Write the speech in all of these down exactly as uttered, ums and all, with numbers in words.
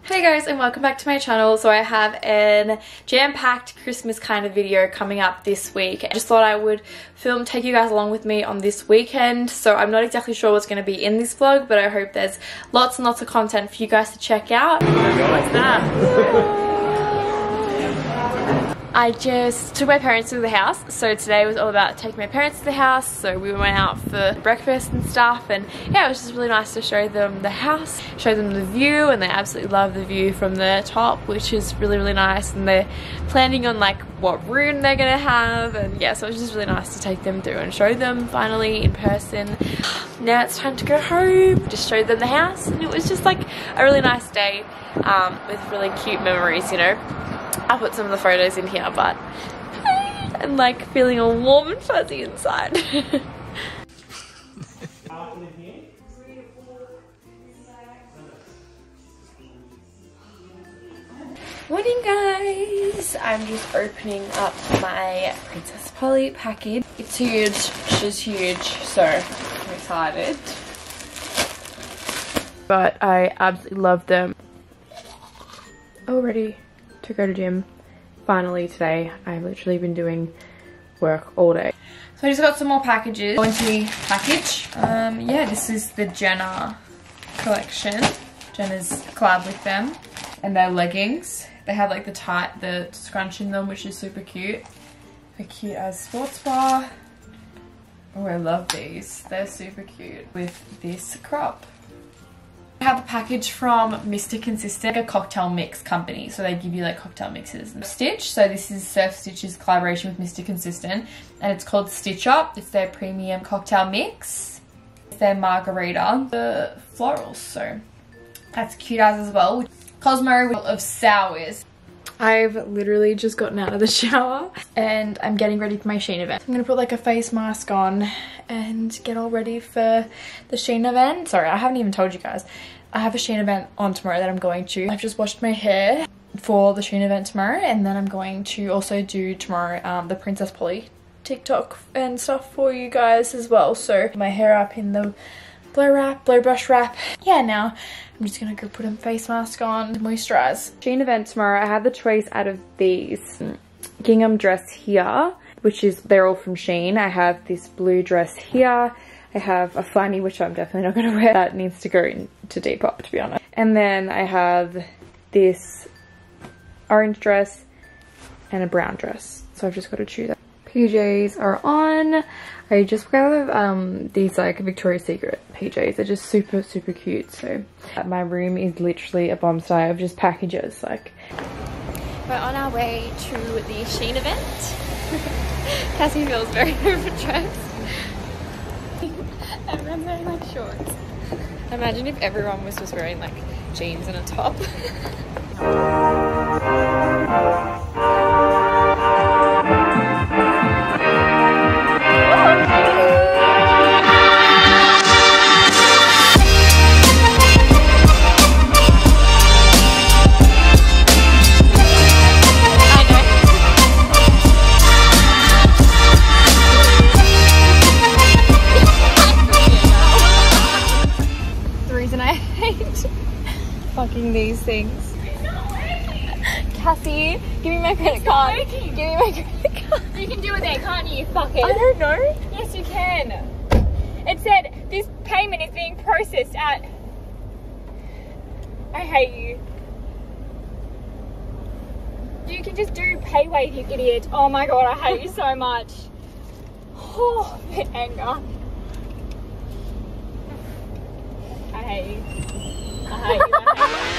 Hey guys, and welcome back to my channel. So I have an jam-packed Christmas kind of video coming up this week. I just thought I would film, take you guys along with me on this weekend. So I'm not exactly sure what's going to be in this vlog, but I hope there's lots and lots of content for you guys to check out. What's that? I just took my parents to the house, so today was all about taking my parents to the house. So we went out for breakfast and stuff, and yeah, it was just really nice to show them the house, show them the view, and they absolutely love the view from the top, which is really really nice. And they're planning on like what room they're gonna have, and yeah, so it was just really nice to take them through and show them finally in person. Now it's time to go home. Just showed them the house, and it was just like a really nice day um, with really cute memories, you know. I'll put some of the photos in here, but I'm like feeling all warm and fuzzy inside. Morning guys! I'm just opening up my Princess Polly package. It's huge, she's huge, so I'm excited. But I absolutely love them. All ready to go to gym finally today. I've literally been doing work all day. So I just got some more packages. Going to the package. Um, yeah, this is the Jenna collection. Jenna's collab with them. And their leggings. They have like the tight, the scrunch in them, which is super cute. They're cute as sports bra. Oh, I love these. They're super cute with this crop. I have a package from Mister Consistent, like a cocktail mix company, so they give you like cocktail mixes. Stitch, so this is Surf Stitch's collaboration with Mister Consistent, and it's called Stitch Up. It's their premium cocktail mix. It's their margarita, the florals, so that's cute as as well. Cosmo of sours. I've literally just gotten out of the shower and I'm getting ready for my Shein event. I'm gonna put like a face mask on and get all ready for the Shein event. Sorry, I haven't even told you guys. I have a Shein event on tomorrow that I'm going to. I've just washed my hair for the Shein event tomorrow, and then I'm going to also do tomorrow um, the Princess Polly TikTok and stuff for you guys as well. So my hair up in the blow wrap, blow brush wrap. Yeah, now I'm just gonna go put a face mask on, moisturize. Shein event tomorrow, I have the choice out of these. Gingham dress here, which is, they're all from Shein. I have this blue dress here. I have a funny, which I'm definitely not gonna wear. That needs to go into Depop, to be honest. And then I have this orange dress and a brown dress. So I've just got to choose that. P Js are on. I just got um, these like Victoria's Secret P Js. They're just super, super cute. So my room is literally a bomb site of just packages. Like, we're on our way to the Shein event. Cassie feels very overdressed. Everyone's wearing like shorts. Imagine if everyone was just wearing like jeans and a top. These things. Cassie, give me my credit card. Give me my credit card. You can do it there, can't you? Fuck it. I don't know. Yes, you can. It said this payment is being processed at. I hate you. You can just do pay wave, you idiot. Oh my god, I hate you so much. Oh, the anger. I hate you. I hate you. I hate you.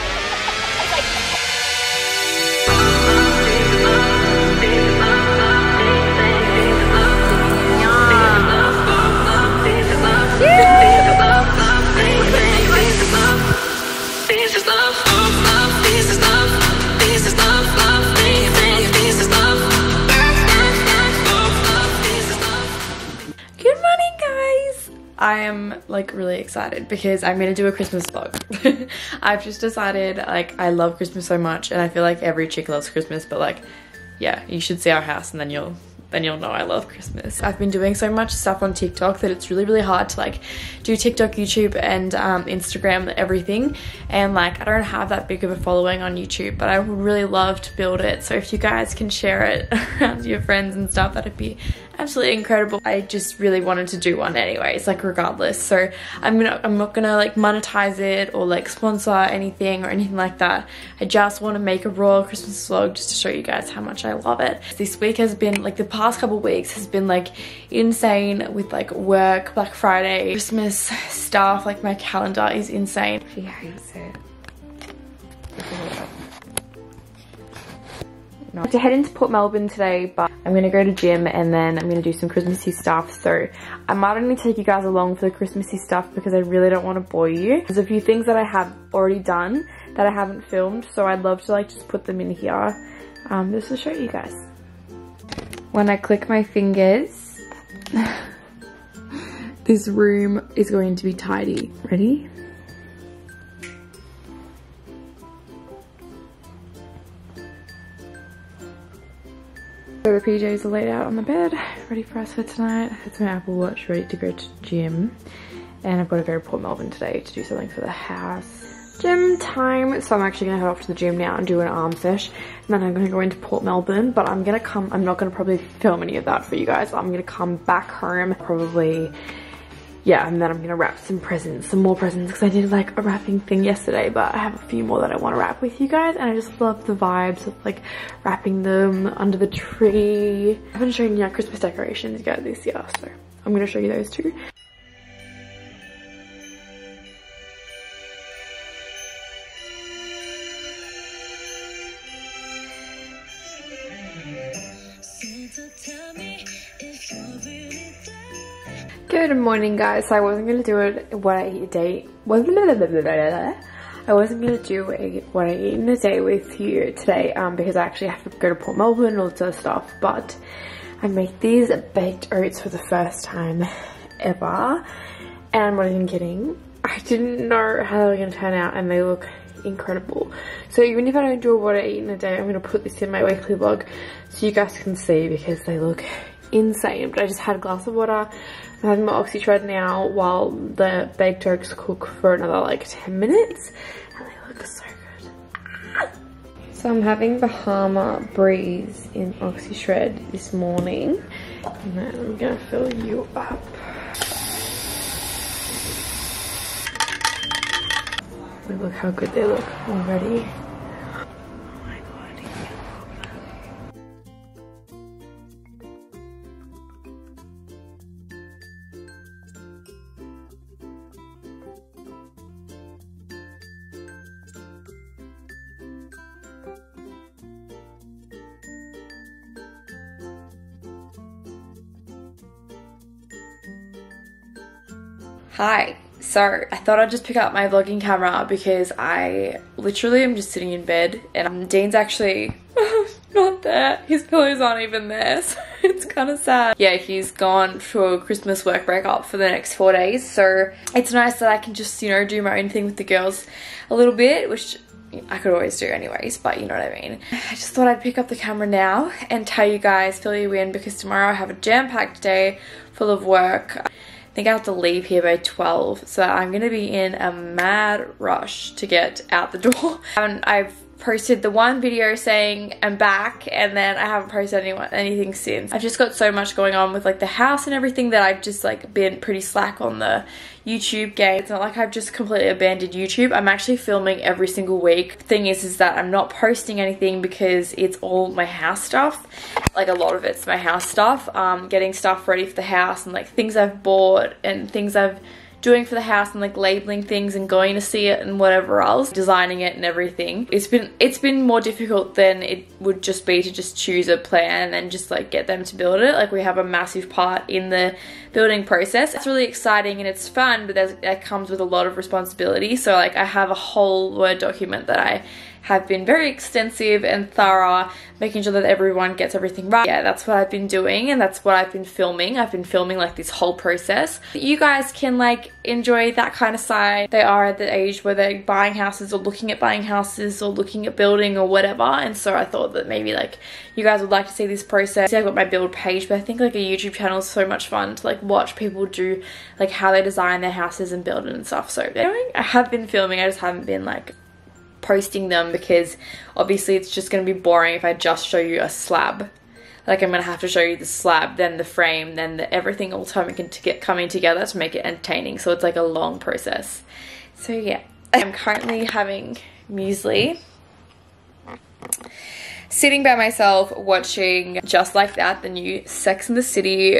I am like really excited because I'm gonna do a Christmas vlog. I've just decided, like, I love Christmas so much, and I feel like every chick loves Christmas, but like, yeah, you should see our house and then you'll then you'll know I love Christmas. I've been doing so much stuff on TikTok that it's really, really hard to like do TikTok, YouTube, and um, Instagram, everything. And like, I don't have that big of a following on YouTube, but I would really love to build it. So if you guys can share it around to your friends and stuff, that'd be absolutely incredible. I just really wanted to do one anyways, like regardless. So I'm gonna, I'm not gonna like monetize it or like sponsor anything or anything like that. I just want to make a raw Christmas vlog just to show you guys how much I love it. This week has been like, the past couple weeks has been like insane with like work, Black Friday, Christmas stuff. Like my calendar is insane. She hates it. I have to head into Port Melbourne today, but I'm gonna go to gym and then I'm gonna do some Christmassy stuff. So I might only take you guys along for the Christmassy stuff because I really don't want to bore you. There's a few things that I have already done that I haven't filmed, so I'd love to like just put them in here um, just to show you guys. When I click my fingers, this room is going to be tidy. Ready? So the P Js are laid out on the bed, ready for us for tonight. It's my Apple Watch ready to go to gym. And I've got to go to Port Melbourne today to do something for the house. Gym time. So I'm actually going to head off to the gym now and do an arm sesh. And then I'm going to go into Port Melbourne. But I'm going to come, I'm not going to probably film any of that for you guys. I'm going to come back home probably, yeah, and then I'm going to wrap some presents, some more presents, because I did like a wrapping thing yesterday, but I have a few more that I want to wrap with you guys, and I just love the vibes of like wrapping them under the tree. I haven't shown you our Christmas decorations yet this year, so I'm going to show you those too. Good morning, guys. So I wasn't gonna do it what I eat a day. I wasn't gonna do a what I eat in a day with you today, um, because I actually have to go to Port Melbourne and all that sort of stuff. But I made these baked oats for the first time ever, and I'm not even kidding. I didn't know how they were gonna turn out, and they look incredible. So even if I don't do what I eat in a day, I'm gonna put this in my weekly vlog so you guys can see, because they look insane. But I just had a glass of water. I'm having my oxy shred now while the baked oats cook for another like ten minutes, and they look so good. So I'm having Bahama Breeze in oxy shred this morning, and then I'm gonna fill you up. Look how good they look already. Hi, so I thought I'd just pick up my vlogging camera because I literally am just sitting in bed, and Dean's actually not there. His pillows aren't even there, so it's kind of sad. Yeah, he's gone for Christmas work breakup for the next four days, so it's nice that I can just, you know, do my own thing with the girls a little bit, which I could always do anyways, but you know what I mean. I just thought I'd pick up the camera now and tell you guys, fill you in, because tomorrow I have a jam-packed day full of work. I think I have to leave here by twelve, so I'm gonna be in a mad rush to get out the door. And I've posted the one video saying I'm back, and then I haven't posted anyone, anything since. I've just got so much going on with like the house and everything that I've just like been pretty slack on the YouTube game. It's not like I've just completely abandoned YouTube. I'm actually filming every single week. Thing is is that I'm not posting anything because it's all my house stuff. Like a lot of it's my house stuff, um, getting stuff ready for the house, and like things I've bought and things I've doing for the house, and like labeling things and going to see it and whatever else, designing it and everything. It's been it's been more difficult than it would just be to just choose a plan and just like get them to build it. Like we have a massive part in the building process. It's really exciting and it's fun, but that comes with a lot of responsibility. So like I have a whole Word document that I have been very extensive and thorough, making sure that everyone gets everything right. Yeah, that's what I've been doing, and that's what I've been filming. I've been filming like this whole process. You guys can like enjoy that kind of side. They are at the age where they're buying houses or looking at buying houses or looking at building or whatever, and so I thought that maybe like you guys would like to see this process. See, I've got my build page, but I think like a YouTube channel is so much fun to like watch people do like how they design their houses and build it and stuff. So anyway, I have been filming, I just haven't been like posting them because obviously it's just going to be boring if I just show you a slab. Like I'm going to have to show you the slab, then the frame, then the everything all time to get coming together to make it entertaining. So it's like a long process. So yeah, I'm currently having muesli, sitting by myself watching Just Like That, the new Sex and the City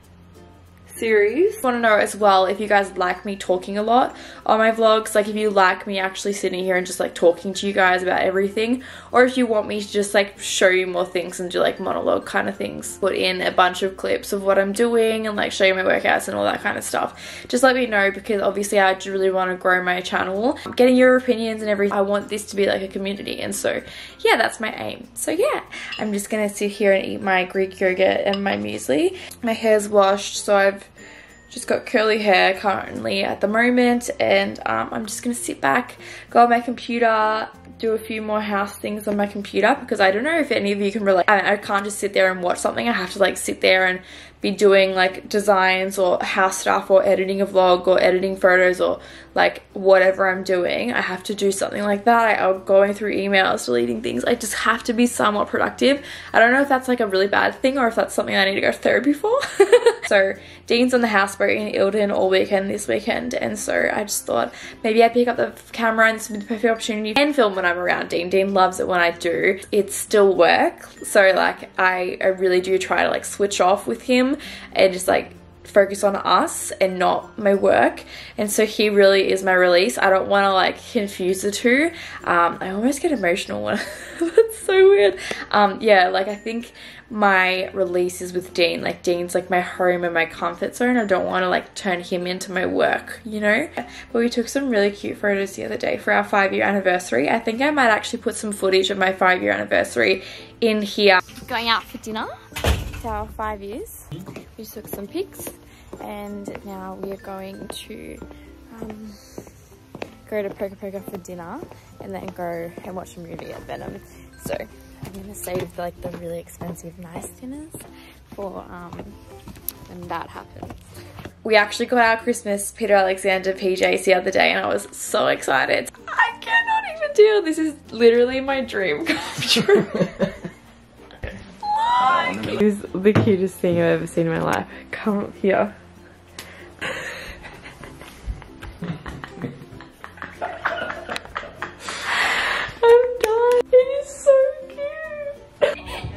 series. I want to know as well if you guys like me talking a lot on my vlogs, like if you like me actually sitting here and just like talking to you guys about everything, or if you want me to just like show you more things and do like monologue kind of things. Put in a bunch of clips of what I'm doing and like show you my workouts and all that kind of stuff. Just let me know, because obviously I do really want to grow my channel. I'm getting your opinions and everything. I want this to be like a community, and so yeah, that's my aim. So yeah, I'm just gonna sit here and eat my Greek yogurt and my muesli. My hair's washed, so I've just got curly hair currently at the moment, and um, I'm just gonna sit back, go on my computer, do a few more house things on my computer, because I don't know if any of you can relate. I, I can't just sit there and watch something. I have to like sit there and be doing like designs or house stuff or editing a vlog or editing photos or like whatever I'm doing. I have to do something like that. I, I'm going through emails, deleting things. I just have to be somewhat productive. I don't know if that's like a really bad thing or if that's something I need to go to therapy for. So Dean's on the houseboat in Ilden all weekend this weekend, and so I just thought maybe I'd pick up the camera, and this would be the perfect opportunity and film when I'm around Dean. Dean loves it when I do. It's still work, so like I, I really do try to like switch off with him and just like focus on us and not my work, and so he really is my release. I don't want to like confuse the two. um I almost get emotional when that's so weird. Um yeah, like I think my release is with Dean. Like Dean's like my home and my comfort zone. I don't want to like turn him into my work, you know. But we took some really cute photos the other day for our five year anniversary. I think I might actually put some footage of my five year anniversary in here. Going out for dinner. It's our five years. We took some pics, and now we are going to um, go to Poker Poker for dinner, and then go and watch a movie at Venom. So I'm gonna save like the really expensive nice dinners for um, when that happens. We actually got our Christmas Peter Alexander P Js the other day, and I was so excited. I cannot even deal. This is literally my dream come true. It was the cutest thing I've ever seen in my life. Come up here. I'm done. It is so cute.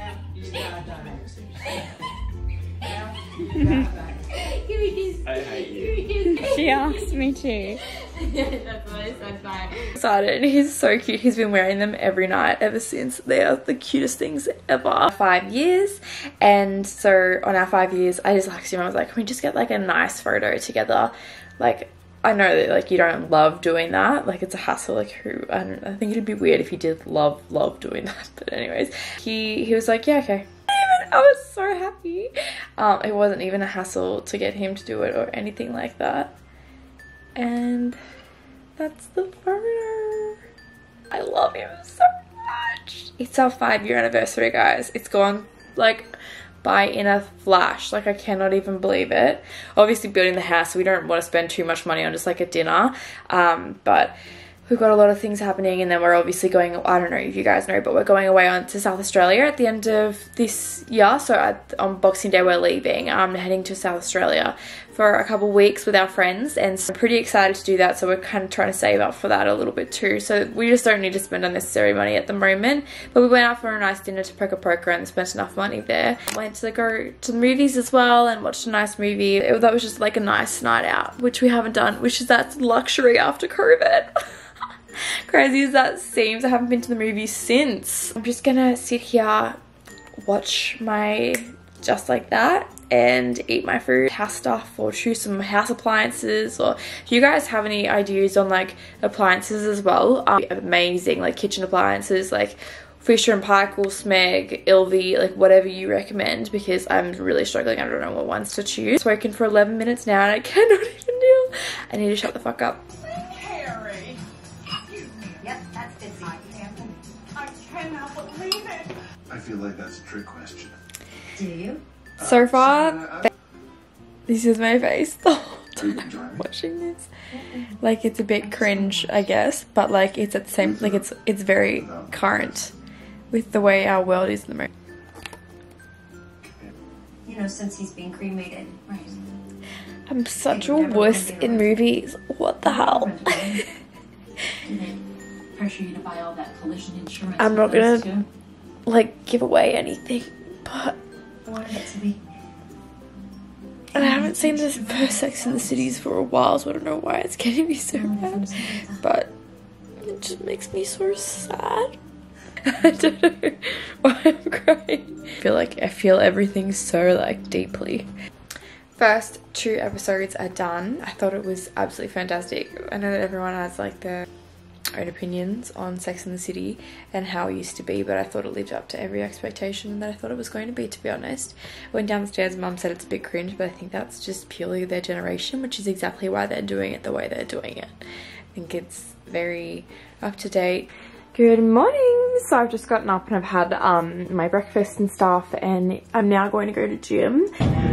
I hate you. She asked me to. That's what I said back. Excited. He's so cute. He's been wearing them every night ever since. They are the cutest things ever. Five years, and so on our five years, I just asked him, I was like, can we just get like a nice photo together? Like, I know that like you don't love doing that, like it's a hassle. Like who, I don't I think it'd be weird if he did love love doing that. But anyways, he he was like, yeah, okay. I was so happy. Um, it wasn't even a hassle to get him to do it or anything like that. And that's the photo. I love him so much. It's our five year anniversary, guys. It's gone like by in a flash. Like I cannot even believe it. Obviously building the house, we don't want to spend too much money on just like a dinner. Um, but we've got a lot of things happening, and then we're obviously going, I don't know if you guys know, but we're going away on to South Australia at the end of this year. So at, on Boxing Day we're leaving. I'm heading to South Australia for a couple weeks with our friends, and so I'm pretty excited to do that. So we're kind of trying to save up for that a little bit too. So we just don't need to spend unnecessary money at the moment. But we went out for a nice dinner to Poker Poker and spent enough money there. Went to go to the movies as well and watched a nice movie. It, that was just like a nice night out, which we haven't done, which is that's luxury after COVID. Crazy as that seems, I haven't been to the movies since. I'm just gonna sit here, watch my Just Like That, and eat my food, house stuff, or choose some house appliances. Or if you guys have any ideas on like appliances as well, um, amazing, like kitchen appliances, like Fisher and Paykel, Smeg, Ilvi, like whatever you recommend, because I'm really struggling. I don't know what ones to choose. Spoken for eleven minutes now and I cannot even deal. I need to shut the fuck up. Harry. Yep, that's fifty. I can't believe it. I cannot believe it. I feel like that's a trick question. Do you? So far, Uh, so, uh, this is my face the whole Are you time enjoying it? watching this. Like, it's a bit cringe, I guess, but like it's at the same, like it's it's very current with the way our world is in the moment. You know, since he's been cremated, right? I'm such a wuss in movies. What the hell? Pressure you to buy all that collision insurance. I'm not for those gonna- two. Like, give away anything, but I wanted it to be. and I haven't seen this first Sex in the Cities for a while, so I don't know why it's getting me so bad. But it just makes me so sad. I don't know why I'm crying. I feel like I feel everything so like deeply. First two episodes are done. I thought it was absolutely fantastic. I know that everyone has like their own opinions on Sex and the City and how it used to be, but I thought it lived up to every expectation that I thought it was going to be, to be honest. I went downstairs, Mum said it's a bit cringe, but I think that's just purely their generation, which is exactly why they're doing it the way they're doing it. I think it's very up to date. Good morning. So I've just gotten up and I've had um my breakfast and stuff, and I'm now going to go to gym.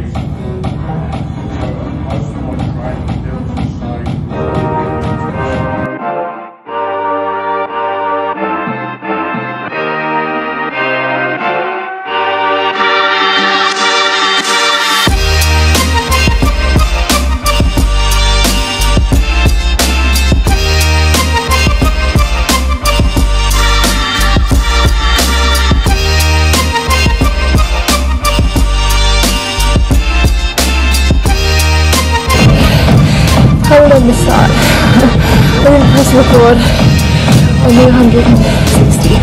How did I miss that? I didn't press record. Only one hundred sixty.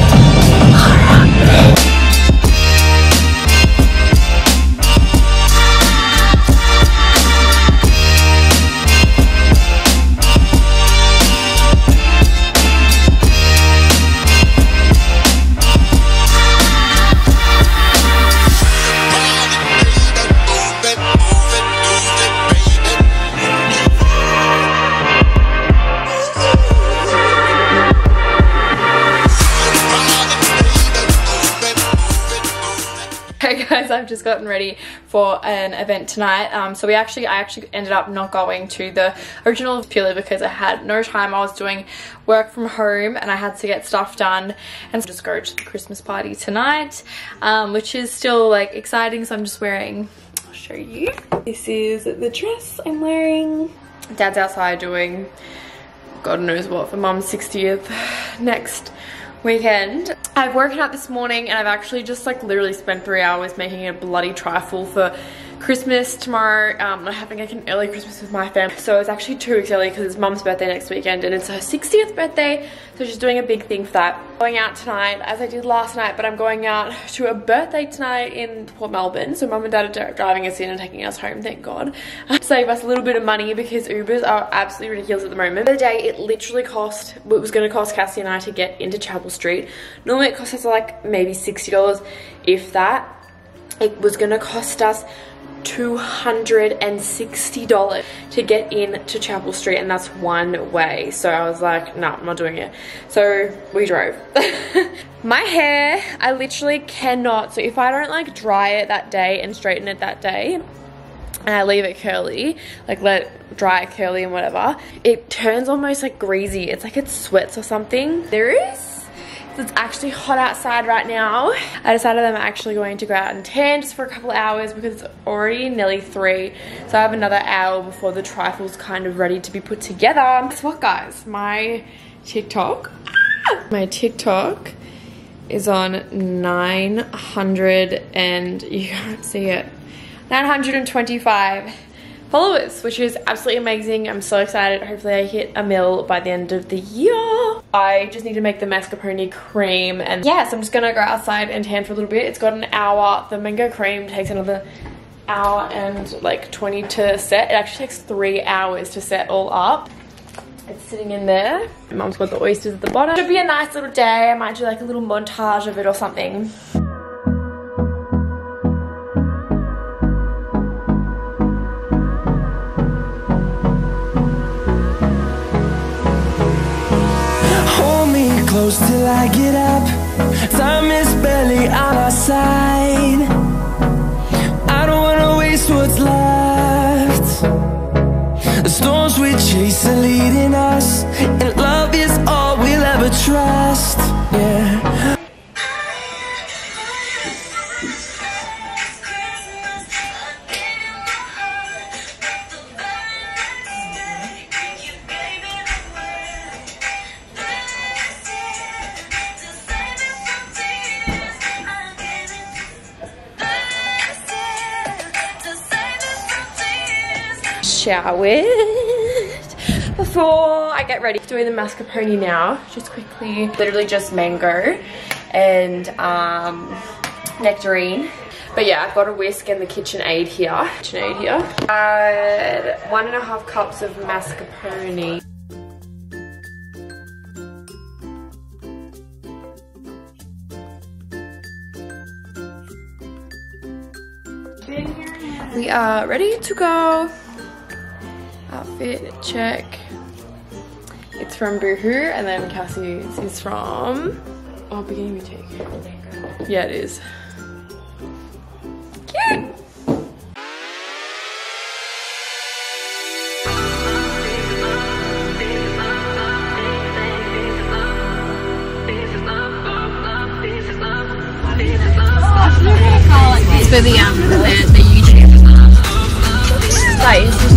Hey guys, I've just gotten ready for an event tonight. Um, so we actually, I actually ended up not going to the original purely because I had no time. I was doing work from home and I had to get stuff done, and so just go to the Christmas party tonight, um, which is still like exciting. So I'm just wearing, I'll show you. This is the dress I'm wearing. Dad's outside doing God knows what for Mum's sixtieth next weekend. I've woken up this morning and I've actually just like literally spent three hours making a bloody trifle for Christmas tomorrow. Um, I'm having like an early Christmas with my family. So it's actually two weeks early because it's Mum's birthday next weekend and it's her sixtieth birthday. So she's doing a big thing for that. Going out tonight as I did last night, but I'm going out to a birthday tonight in Port Melbourne. So Mum and Dad are driving us in and taking us home, thank God. Save us a little bit of money because Ubers are absolutely ridiculous at the moment. The other day it literally cost, it was going to cost Cassie and I to get into Chapel Street. Normally it costs us like maybe sixty dollars, if that. It was going to cost us two hundred sixty dollars to get in to Chapel Street, and that's one way. So I was like, no, I'm not doing it. So we drove. My hair, I literally cannot, so if I don't like dry it that day and straighten it that day and I leave it curly, like let it dry curly and whatever, it turns almost like greasy. It's like it sweats or something. There is It's actually hot outside right now. I decided I'm actually going to go out and tan just for a couple of hours because it's already nearly three. So I have another hour before the trifle's kind of ready to be put together. Guess what, guys? My TikTok, my TikTok is on nine hundred and you can't see it, nine hundred twenty-five followers, which is absolutely amazing. I'm so excited. Hopefully I hit a mil by the end of the year. I just need to make the mascarpone cream, and yes, I'm just gonna go outside and tan for a little bit. It's got an hour. The mango cream takes another hour and like twenty to set. It actually takes three hours to set all up. It's sitting in there. Mum's got the oysters at the bottom. Should be a nice little day. I might do like a little montage of it or something. close till I get up. Time is barely on our side. I don't wanna waste what's left. The storms we chase are leading us, and love is all we'll ever trust. Yeah. Showered before I get ready. Doing the mascarpone now, just quickly. Literally just mango and um, nectarine. But yeah, I've got a whisk and the KitchenAid here. KitchenAid here. Add one and a half cups of mascarpone. We are ready to go. Outfit check. It's from Boohoo, and then Cassie's is from oh, Bikini Boutique. Yeah, it is. Cute. For the um the, the YouTube. That is just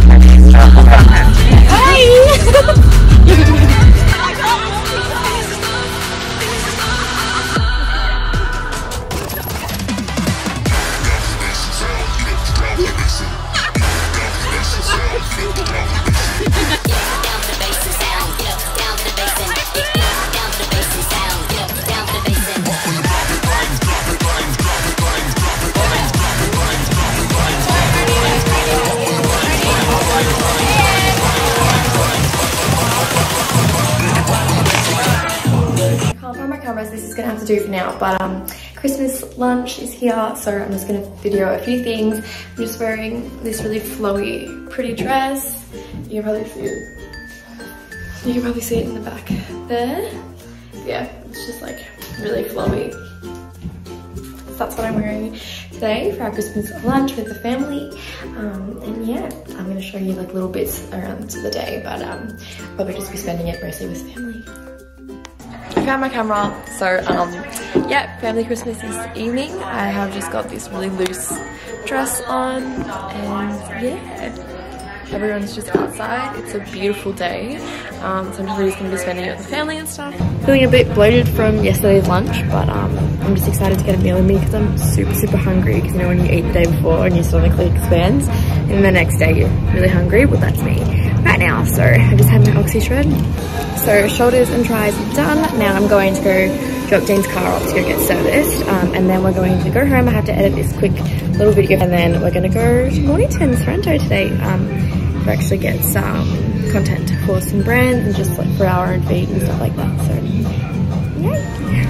this is gonna have to do for now, but um Christmas lunch is here, so I'm just gonna video a few things. I'm just wearing this really flowy pretty dress. You can probably see it you can probably see it in the back there. Yeah, it's just like really flowy. So that's what I'm wearing today for our Christmas lunch with the family. Um, and yeah, I'm gonna show you like little bits around the day, but um I'll probably just be spending it mostly with family. I found my camera, so um, yeah, family Christmas this evening. I have just got this really loose dress on, and yeah, everyone's just outside. It's a beautiful day, um, so I'm just really just going to be spending it with the family and stuff. Feeling a bit bloated from yesterday's lunch, but um, I'm just excited to get a meal in me because I'm super, super hungry, because you know when you eat the day before and your stomach like expands, and the next day you're really hungry. Well, that's me right now, so I just had my Oxy shred. So shoulders and tries done. Now I'm going to go drop Jane's car off to go get serviced, um, and then we're going to go home. I have to edit this quick little video, and then we're going to go to Mornington, Sorrento today um, to actually get some content for some brands and just like for our own feed and stuff like that. So yeah.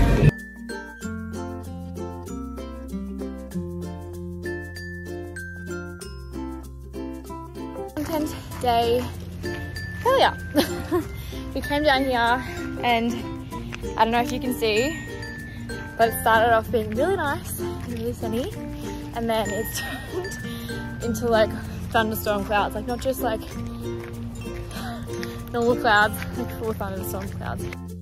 Content day failure. We came down here, and I don't know if you can see, but it started off being really nice and really sunny, and then it's turned into like thunderstorm clouds, like not just like normal clouds, like full thunderstorm clouds.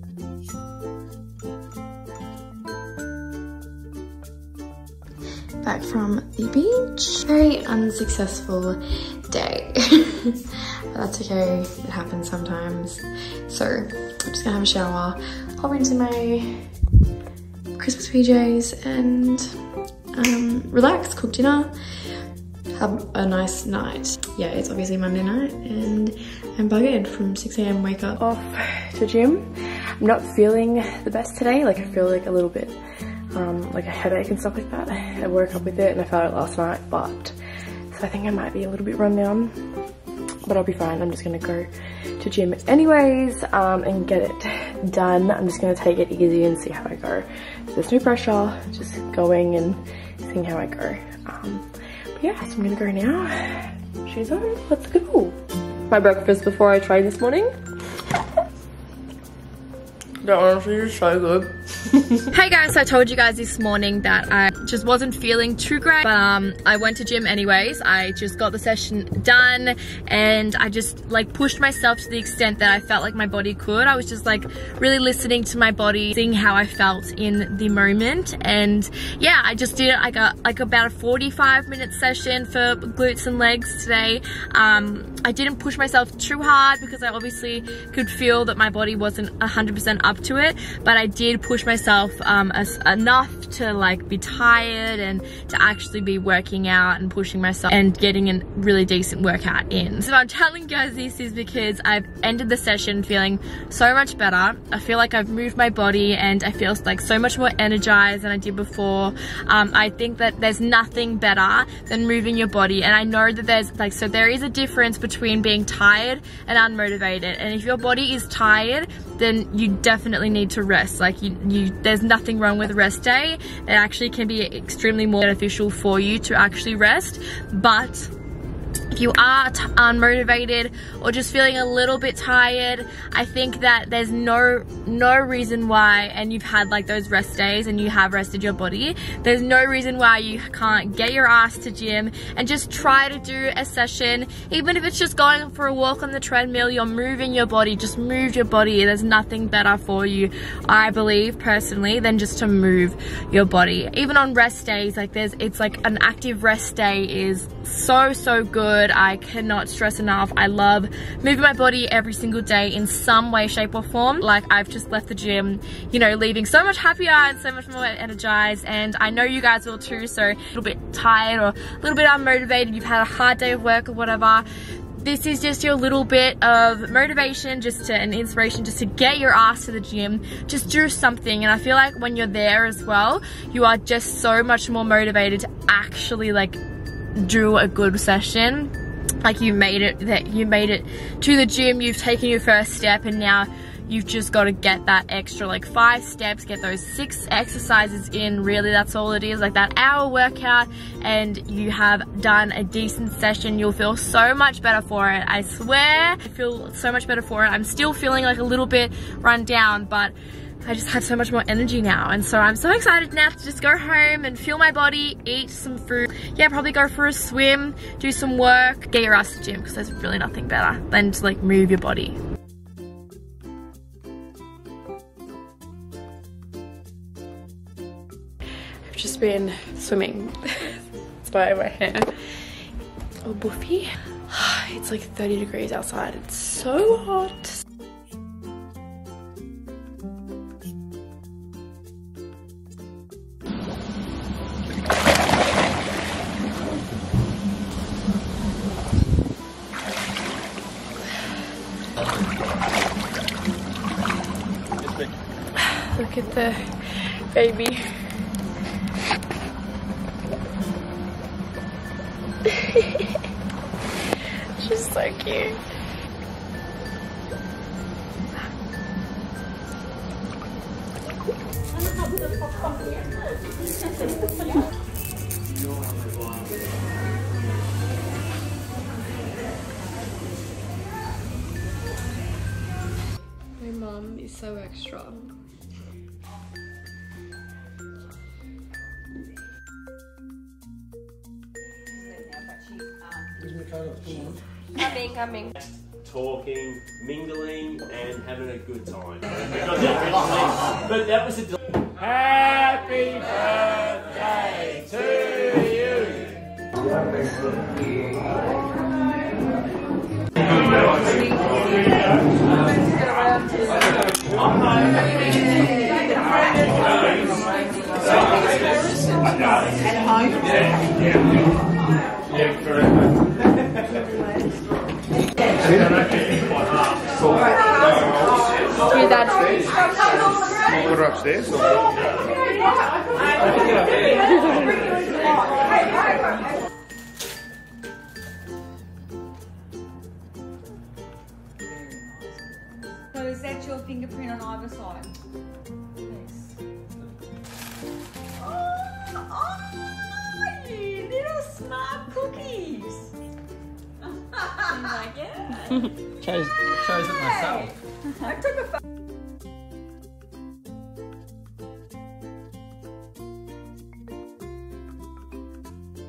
Back from the beach. Very unsuccessful day. But that's okay, it happens sometimes. So I'm just gonna have a shower, hop into my Christmas P Js and um, relax, cook dinner, have a nice night. Yeah, it's obviously Monday night and I'm buggered from six A M wake up. Off to gym. I'm not feeling the best today, like I feel like a little bit um, like a headache and stuff like that. I woke up with it and I felt it last night, but so I think I might be a little bit run down, but I'll be fine. I'm just gonna go to gym anyways um, and get it done. I'm just gonna take it easy and see how I go. So there's no pressure, just going and seeing how I go. Um, but yeah, so I'm gonna go now. Shoes on, let's go. My breakfast before I train this morning. They're honestly just so good. Hey guys, so I told you guys this morning that I just wasn't feeling too great, but um, I went to gym anyways. I just got the session done and I just like pushed myself to the extent that I felt like my body could. I was just like really listening to my body, seeing how I felt in the moment. And yeah, I just did like a like about a forty-five minute session for glutes and legs today. Um, I didn't push myself too hard because I obviously could feel that my body wasn't one hundred percent up to it, but I did push myself um, as, enough to like be tired and to actually be working out and pushing myself and getting a really decent workout in. So I'm telling you guys this is because I've ended the session feeling so much better. I feel like I've moved my body and I feel like so much more energized than I did before. Um, I think that there's nothing better than moving your body, and I know that there's like, so there is a difference between being tired and unmotivated, and if your body is tired, then you definitely need to rest. Like you, you, there's nothing wrong with a rest day. It actually can be extremely more beneficial for you to actually rest. But if you are t unmotivated or just feeling a little bit tired, I think that there's no no reason why, and you've had like those rest days and you have rested your body, there's no reason why you can't get your ass to gym and just try to do a session. Even if it's just going for a walk on the treadmill, you're moving your body, just move your body. There's nothing better for you, I believe personally, than just to move your body. Even on rest days, like there's it's like an active rest day is so so good. I cannot stress enough. I love moving my body every single day in some way, shape or form. Like I've just left the gym, you know, leaving so much happier and so much more energized, and I know you guys will too. So a little bit tired or a little bit unmotivated, you've had a hard day of work or whatever, this is just your little bit of motivation, just to an inspiration, just to get your ass to the gym, just do something. And I feel like when you're there as well, you are just so much more motivated to actually like do a good session. Like you made it, that you made it to the gym, you've taken your first step, and now you've just got to get that extra like five steps, get those six exercises in. Really, that's all it is, like that hour workout, and you have done a decent session. You'll feel so much better for it, I swear. I feel so much better for it. I'm still feeling like a little bit run down, but I just have so much more energy now, and so I'm so excited now to just go home and feel my body, eat some food, yeah, probably go for a swim, do some work, get your ass to the gym, because there's really nothing better than to like move your body. I've just been swimming. That's why my hair all buffy. It's like thirty degrees outside, it's so hot. Look at the baby. She's so cute. My mum is so extra. Coming, coming. Talking, mingling, and having a good time. But that was a happy birthday to you. Yeah, correct. Hear that? Put her upstairs. So is that your fingerprint on either side? Yes. Oh, oh, you little smart cookies. I'm like, yeah. chose, chose it myself. I took a photo.